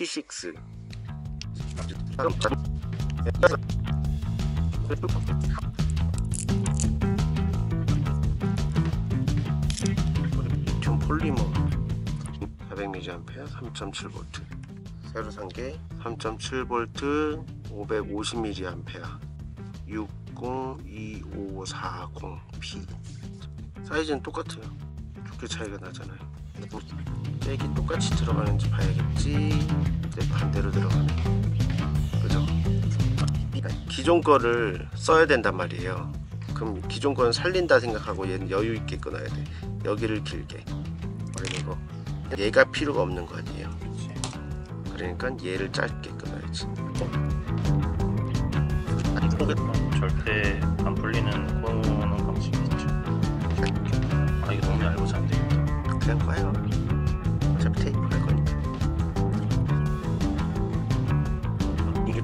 T6 리튬 폴리머 400mAh 3.7V 새로 산게 3.7V 550mAh 602540P 사이즈는 똑같아요. 두께 차이가 나잖아요. 잭이 똑같이 들어가는지 봐야겠지. 네, 반대로 들어가네. 그죠? 기존 거를 써야 된단 말이에요. 그럼 기존 거는 살린다 생각하고 얘는 여유 있게 끊어야 돼. 여기를 길게. 그리고 얘가 필요가 없는 거 아니에요. 그러니까 얘를 짧게 끊어야지. 절대 안 풀리는 코는 방식이 있죠. 아, 이거 너무 얇아서 안 되겠다. 그냥 꺼요. 어차피 테이프 할 거니까. 이게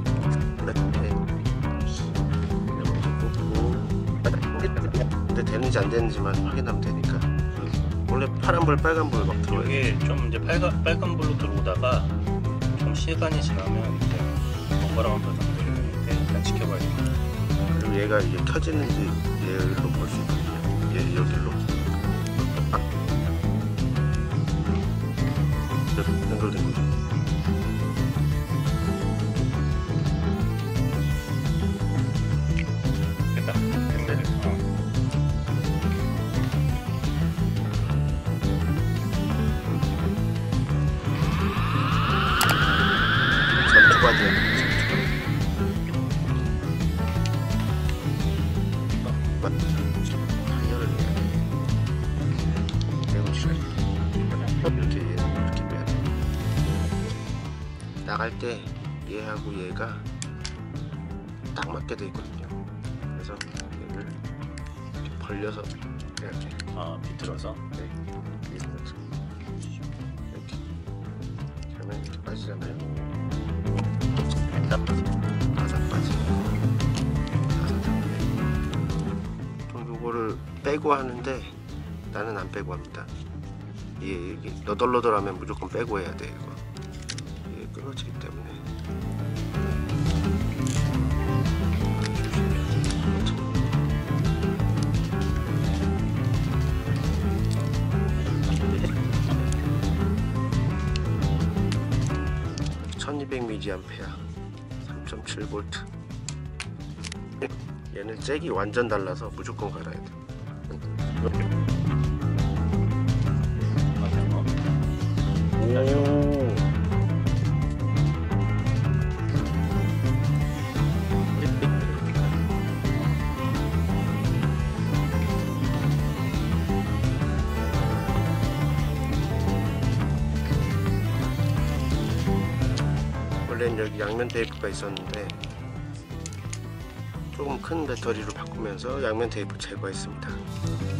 근데 되는지 안 되는지만 확인하면 되니까. 원래 파란불 빨간불 막 들어와요. 이게 좀 이제 빨간불로 들어오다가 좀 시간이 지나면 이제 번갈아가면 들리는데 일단 지켜봐야 됩니다. 그리고 얘가 이제 켜지는지 얘로 볼 수 있거든요. 얘 여기로 연결된 거죠. 됐다. 됐네. 전 두 가지야. 타이어를 내야 돼. 내고 이렇게 빼야 돼. 나갈 때 얘하고 얘가 딱 맞게 돼 있거든요. 그래서 얘를 이렇게 벌려서 이렇게 비틀어서. 네, 이렇게 그러면 이렇게 빠지잖아요. 바삭 빠지고 좀 요거를 빼고 하는데 나는 안 빼고 합니다. 이게 너덜너덜하면 무조건 빼고 해야 돼. 이거 이게 끊어지기 때문에. 1200mAh 3.7V. 얘는 잭이 완전 달라서 무조건 갈아야 돼. 오. 원래는 여기 양면 테이프가 있었는데 조금 큰 배터리로 바꾸면서 양면 테이프 제거했습니다.